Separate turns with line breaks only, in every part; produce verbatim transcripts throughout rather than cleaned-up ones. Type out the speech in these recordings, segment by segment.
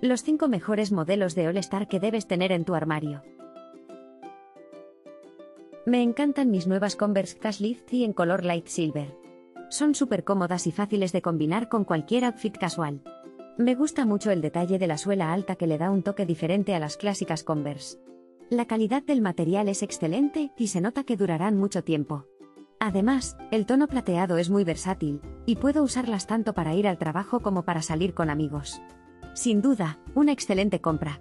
Los cinco mejores modelos de All Star que debes tener en tu armario. Me encantan mis nuevas Converse Cash Lifty en color light silver. Son súper cómodas y fáciles de combinar con cualquier outfit casual. Me gusta mucho el detalle de la suela alta que le da un toque diferente a las clásicas Converse. La calidad del material es excelente y se nota que durarán mucho tiempo. Además, el tono plateado es muy versátil, y puedo usarlas tanto para ir al trabajo como para salir con amigos. Sin duda, una excelente compra.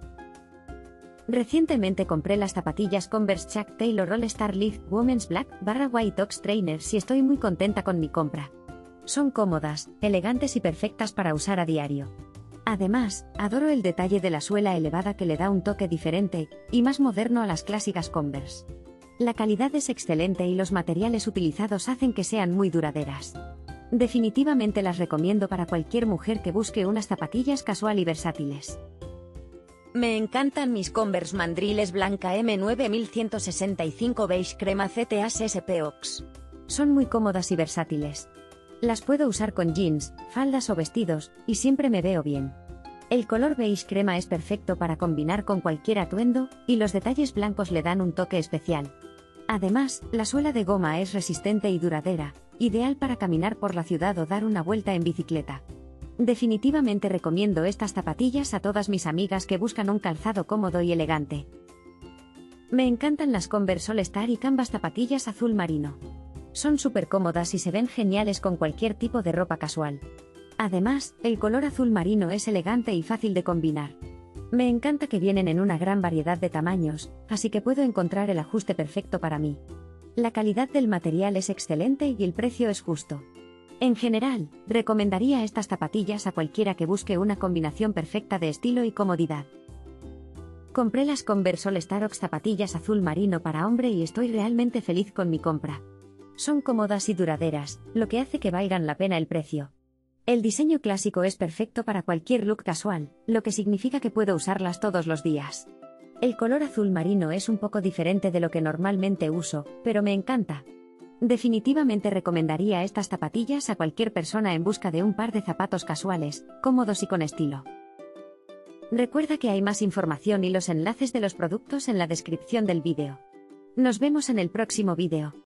Recientemente compré las zapatillas Converse Chuck Taylor All Star Lift Women's Black barra White Ox Trainers y estoy muy contenta con mi compra. Son cómodas, elegantes y perfectas para usar a diario. Además, adoro el detalle de la suela elevada que le da un toque diferente y más moderno a las clásicas Converse. La calidad es excelente y los materiales utilizados hacen que sean muy duraderas. Definitivamente las recomiendo para cualquier mujer que busque unas zapatillas casual y versátiles.
Me encantan mis Converse mandriles blanca M nueve mil ciento sesenta y cinco beige crema C T A S S P Ox.
Son muy cómodas y versátiles. Las puedo usar con jeans, faldas o vestidos, y siempre me veo bien. El color beige crema es perfecto para combinar con cualquier atuendo, y los detalles blancos le dan un toque especial. Además, la suela de goma es resistente y duradera, ideal para caminar por la ciudad o dar una vuelta en bicicleta. Definitivamente recomiendo estas zapatillas a todas mis amigas que buscan un calzado cómodo y elegante. Me encantan las Converse All Star y Canvas zapatillas azul marino. Son súper cómodas y se ven geniales con cualquier tipo de ropa casual. Además, el color azul marino es elegante y fácil de combinar. Me encanta que vienen en una gran variedad de tamaños, así que puedo encontrar el ajuste perfecto para mí. La calidad del material es excelente y el precio es justo. En general, recomendaría estas zapatillas a cualquiera que busque una combinación perfecta de estilo y comodidad. Compré las Converse All Star Ox zapatillas azul marino para hombre y estoy realmente feliz con mi compra. Son cómodas y duraderas, lo que hace que valgan la pena el precio. El diseño clásico es perfecto para cualquier look casual, lo que significa que puedo usarlas todos los días. El color azul marino es un poco diferente de lo que normalmente uso, pero me encanta. Definitivamente recomendaría estas zapatillas a cualquier persona en busca de un par de zapatos casuales, cómodos y con estilo. Recuerda que hay más información y los enlaces de los productos en la descripción del vídeo. Nos vemos en el próximo vídeo.